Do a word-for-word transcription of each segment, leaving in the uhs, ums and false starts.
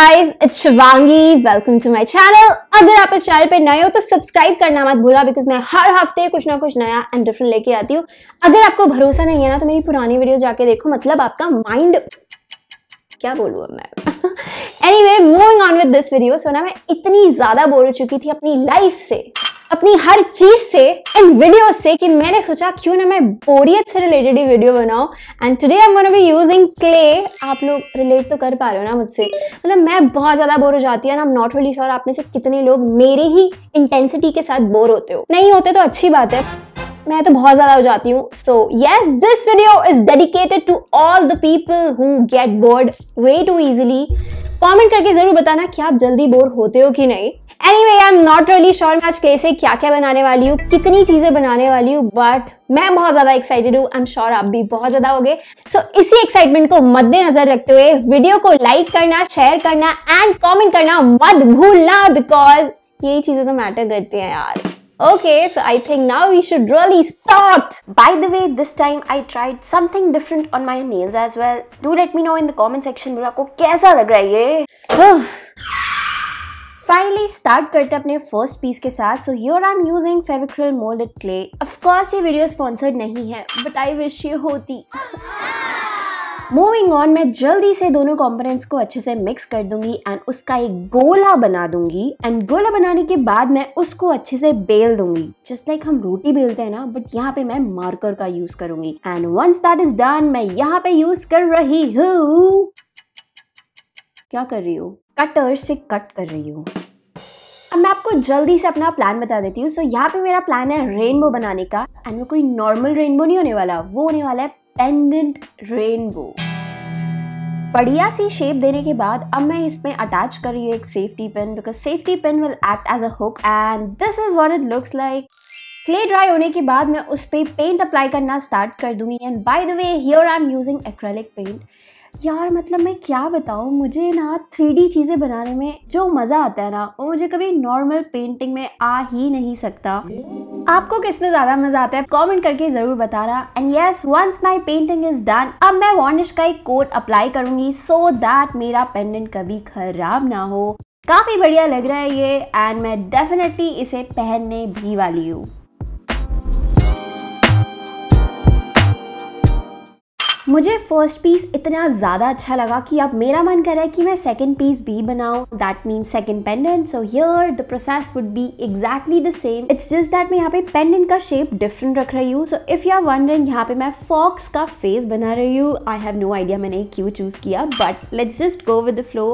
guys, it's Shivangi. Welcome to my channel. अगर आप इस चैनल पे नए हो तो सब्सक्राइब करना मत भूलना बिकॉज मैं हर हफ्ते कुछ ना कुछ नया एंड डिफरेंट लेके आती हूँ. अगर आपको भरोसा नहीं है ना तो मेरी पुरानी वीडियो जाके देखो, मतलब आपका माइंड क्या बोलूँ अब मैं. Anyway, moving on with this video. So ना मैं इतनी ज्यादा बोर हो चुकी थी अपनी लाइफ से, अपनी हर चीज से, इन वीडियो से, कि मैंने सोचा क्यों ना मैं बोरियत से रिलेटेड ही वीडियो बनाऊं. And today I am gonna be using clay. आप लोग रिलेट तो कर पा रहे हो ना मुझसे. मतलब मैं बहुत ज्यादा बोर हो जाती हूँ. I am not really sure आप में से कितने लोग मेरे ही इंटेंसिटी के साथ बोर होते हो. नहीं होते तो अच्छी बात है, मैं तो बहुत ज्यादा हो जाती हूँ. So yes, this video is dedicated to all the people who get bored way too easily. Comment करके जरूर बताना कि आप जल्दी बोर होते हो कि नहीं. Anyway, I am not really sure मैं आज कैसे क्या क्या बनाने वाली हूँ, कितनी चीजें बनाने वाली हूँ, बट मैं बहुत ज्यादा एक्साइटेड हूँ. आई एम श्योर आप भी बहुत ज्यादा होगे. सो so, इसी एक्साइटमेंट को मद्देनजर रखते हुए वीडियो को लाइक करना, शेयर करना एंड कमेंट करना मत भूलना बिकॉज यही चीजें तो मैटर करती हैं यार. Okay, so I think now we should really start. By the way, this time I tried something different on my nails as well. Do let me know in the comment section below आपको कैसा लग रहा है ये. Finally start करते हैं अपने first piece के साथ. So here I'm using Fevicryl molded clay. Of course ये video sponsored नहीं है, but I wish ये होती. मूविंग ऑन, मैं जल्दी से दोनों कंपोनेंट्स को अच्छे से मिक्स कर दूंगी एंड उसका एक गोला बना दूंगी. एंड गोला बनाने के बाद मैं उसको अच्छे से बेल दूंगी, जस्ट लाइक हम रोटी बेलते हैं ना, बट यहाँ पे मैं मार्कर का यूज करूंगी. And once that is done, मैं यहाँ पे यूज कर रही हूँ, क्या कर रही हूँ, कटर से कट कर रही हूँ. अब मैं आपको जल्दी से अपना प्लान बता देती हूँ. सो so, यहाँ पे मेरा प्लान है रेनबो बनाने का. एंड वो कोई नॉर्मल रेनबो नहीं होने वाला, वो होने वाला है पेंडेंट रेनबो. बढ़िया सी शेप देने के बाद अब मैं इसमें अटैच कर रही हूँ एक safety pin because safety pin will act as a hook. And this is what it looks like. Clay dry होने के बाद मैं उस पर पेंट अप्लाई करना स्टार्ट कर दूंगी. And by the way, here I am using acrylic paint. यार मतलब मैं क्या बताऊँ, मुझे ना थ्री डी चीज़ें बनाने में जो मज़ा आता है ना, वो मुझे कभी नॉर्मल पेंटिंग में आ ही नहीं सकता. आपको किस में ज़्यादा मज़ा आता है कमेंट करके ज़रूर बताना. And yes, once my painting is done, अब मैं वार्निश का एक कोट अप्लाई करूँगी सो दैट मेरा पेंडेंट कभी खराब ना हो. काफ़ी बढ़िया लग रहा है ये एंड मैं डेफिनेटली इसे पहनने भी वाली हूँ. मुझे फर्स्ट पीस इतना ज़्यादा अच्छा लगा कि अब मेरा मन कर रहा है कि मैं सेकंड पीस भी बनाऊं. That means second pendant. So here the process would be exactly the same. It's just that मैं यहाँ पे पेंडेंट का शेप डिफरेंट रख रही हूँ. So if you are wondering, यहाँ पे मैं फॉक्स का फेस बना रही हूँ. आई हैव नो आइडिया मैंने क्यों चूज किया, but let's just go with the flow.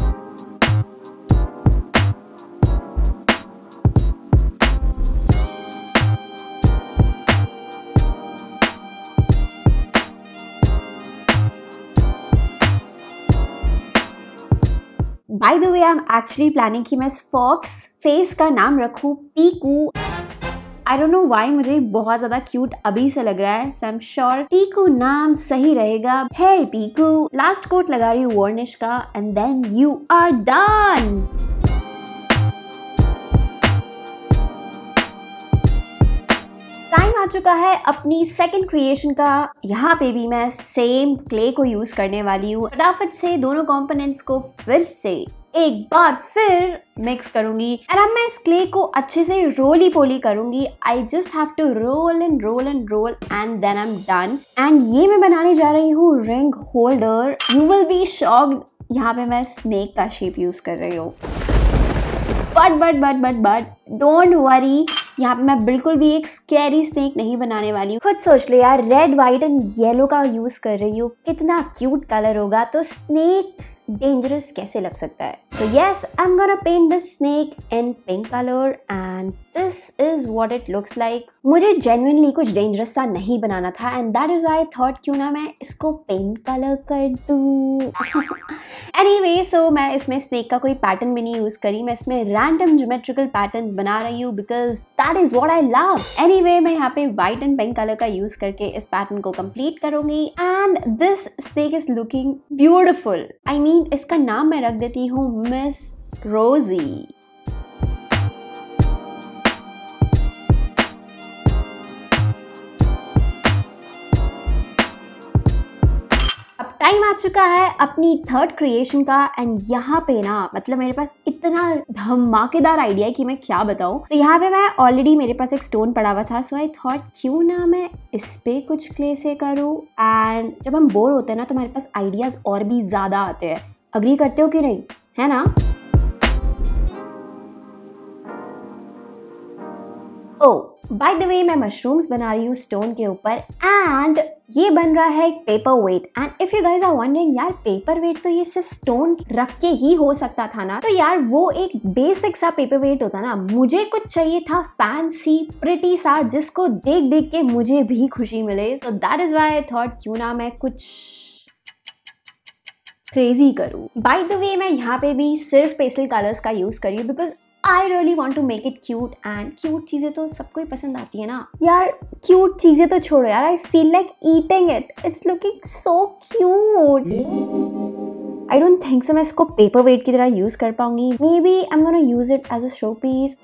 By the way, I am actually planning कि मैं इस फॉक्स फेस का नाम रखूँ Piku. I don't know why, मुझे बहुत ज्यादा क्यूट अभी से लग रहा है. So I am sure Piku नाम सही रहेगा. हे पीकू. लास्ट कोट लगा रही हूँ वार्निश का and then you are done. Time आ चुका है अपनी सेकंड क्रिएशन का. यहाँ पे भी मैं सेम क्ले को यूज करने वाली हूँ. फटाफट से दोनों कंपोनेंट्स को फिर से एक बार फिर मिक्स करूंगी. एंड अब मैं इस क्ले को अच्छे से रोली पोली करूंगी. I just have to roll and roll and roll and then I am done. And ये मैं बनाने जा रही हूँ ring holder. You will be shocked, यहाँ पे मैं स्नेक का शेप यूज कर रही हूँ. But but but but but don't worry, यहाँ पे मैं बिल्कुल भी एक स्कैरी स्नेक नहीं बनाने वाली हूँ. खुद सोच लो यार, रेड व्हाइट एंड येलो का यूज कर रही हूँ, कितना क्यूट कलर होगा, तो स्नेक डेंजरस कैसे लग सकता है. So yes, I'm gonna paint this snake in pink color and this is what it looks like. मुझे genuinely कुछ dangerous सा नहीं बनाना था and that is why I thought क्यों ना मैं इसको paint color कर दूँ. Anyway, so मैं इसमें snake का कोई pattern भी नहीं use करी, मैं इसमें random geometrical patterns बना रही हूँ because that is what I love. Anyway, मैं यहाँ पे white and pink color का use करके इस pattern को complete करूँगी and this snake is looking beautiful. I mean, इसका नाम मैं रख देती हूँ मिस रोजी. अब टाइम आ चुका है अपनी थर्ड क्रिएशन का एंड यहाँ पे ना मतलब मेरे पास इतना धमाकेदार आइडिया है कि मैं क्या बताऊँ। तो यहाँ पे मैं ऑलरेडी मेरे पास एक स्टोन पड़ा हुआ था, सो आई थॉट क्यों ना मैं इस पे कुछ क्ले से करूँ। एंड जब हम बोर होते हैं ना तो हमारे पास आइडियाज और भी ज्यादा आते हैं। अग्री करते हो कि नहीं, है ना? ओह बाय द वे मैं मशरूम्स बना रही हूँ स्टोन के ऊपर एंड ये बन रहा है एक paper weight. And if you guys are wondering यार पेपर वेट तो ये सिर्फ स्टोन रख के ही हो सकता था ना, तो यार वो एक बेसिक सा पेपर वेट होता ना, मुझे कुछ चाहिए था फैंसी प्रिटी सा जिसको देख देख के मुझे भी खुशी मिले। So that is why I thought क्यों ना मैं कुछ क्रेजी करूँ। बाय द वे मैं यहाँ पे भी सिर्फ पेस्टल कलर्स का यूज करी हूँ because I really want to make it cute and cute चीजें तो सबको ही पसंद आती है ना यार। cute चीजें तो छोड़ो यार, I feel like eating it. It's looking so cute. I don't think so मैं इसको paper weight की तरह use कर पाऊंगी. Maybe I'm gonna use it as a showpiece.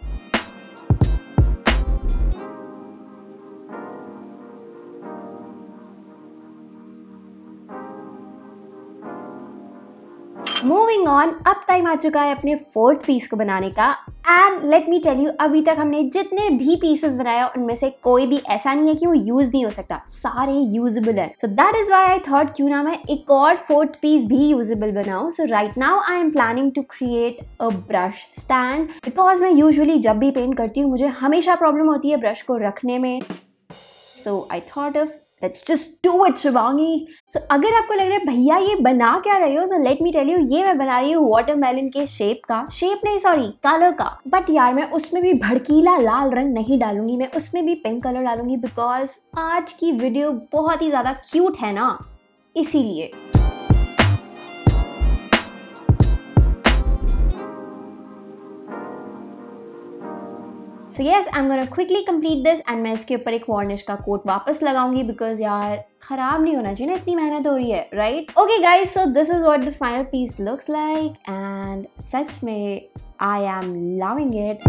Moving on, अब टाइम आ चुका है अपने फोर्थ पीस को बनाने का। And let me tell you, अभी तक हमने जितने भी पीसेस बनाया उनमें से कोई भी ऐसा नहीं है कि वो यूज नहीं हो सकता, सारे यूजेबल है। So that is why I thought क्यों ना मैं एक और फोर्थ पीस भी यूजेबल बनाऊं। So right now I am planning to create a brush stand because मैं यूजुअली जब भी पेंट करती हूँ मुझे हमेशा प्रॉब्लम होती है ब्रश को रखने में। So I thought of Let's just do it, Shivangi. So, अगर आपको लग रहा है भैया ये बना क्या रही हो, so let me tell you, ये मैं बना रही हूँ वाटरमेलन के शेप का, शेप नहीं सॉरी कलर का। बट यार मैं उसमें भी भड़कीला लाल रंग नहीं डालूंगी, मैं उसमें भी पिंक कलर डालूंगी बिकॉज आज की वीडियो बहुत ही ज्यादा क्यूट है ना, इसीलिए। So yes, I'm gonna quickly complete this and मैं इसके ऊपर एक वार्निश का कोट वापस लगाऊंगी बिकॉज यार खराब नहीं होना चाहिए ना, इतनी मेहनत हो रही है, right? Okay guys, so this is what the final piece looks like and सच में I am loving it.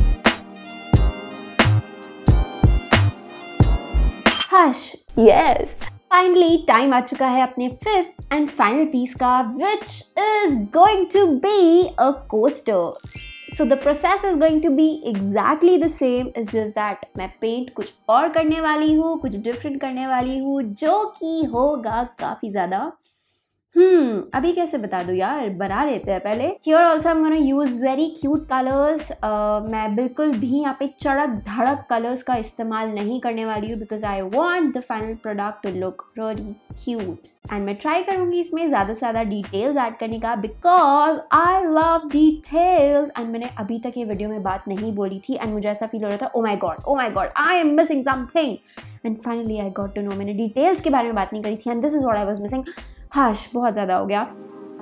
Hush, yes, finally time आ चुका है अपने फिफ्थ एंड फाइनल पीस का, which is going to be a coaster. So the process is going to be exactly the same, it's just that मैं paint कुछ और करने वाली हूँ, कुछ डिफरेंट करने वाली हूँ जो कि होगा काफ़ी ज़्यादा हम्म अभी कैसे बता दूँ यार, बना लेते हैं पहले। Here also I'm gonna use very cute colors. uh, मैं बिल्कुल भी यहाँ पे चड़क धड़क कलर्स का इस्तेमाल नहीं करने वाली हूँ because I want the final product to look really cute. And मैं ट्राई करूँगी इसमें ज़्यादा से ज़्यादा डिटेल्स ऐड करने का because I love details. And मैंने अभी तक ये वीडियो में बात नहीं बोली थी एंड मुझे ऐसा फील हो रहा था oh my god oh my god I am missing something and finally I got to know मैंने डिटेल्स के बारे में बात नहीं करी थी and this is what I was missing. हाश, बहुत ज़्यादा हो गया।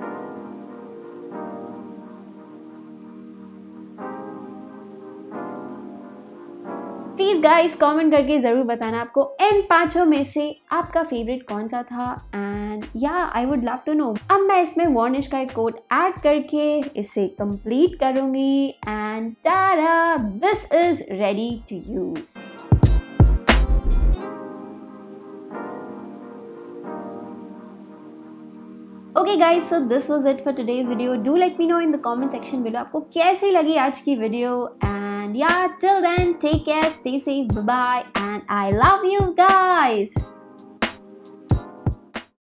प्लीज गाइस कमेंट करके जरूर बताना आपको इन पांचों में से आपका फेवरेट कौन सा था and yeah I would love to know. अब मैं इसमें वार्निश का एक कोट ऐड करके इसे कंप्लीट करूंगी and tada, this is ready to use. Okay guys, so this was it for today's video. Do let me know in the comment section below आपको कैसी लगी आज की video and yeah, till then take care, stay safe, bye bye and I love you guys.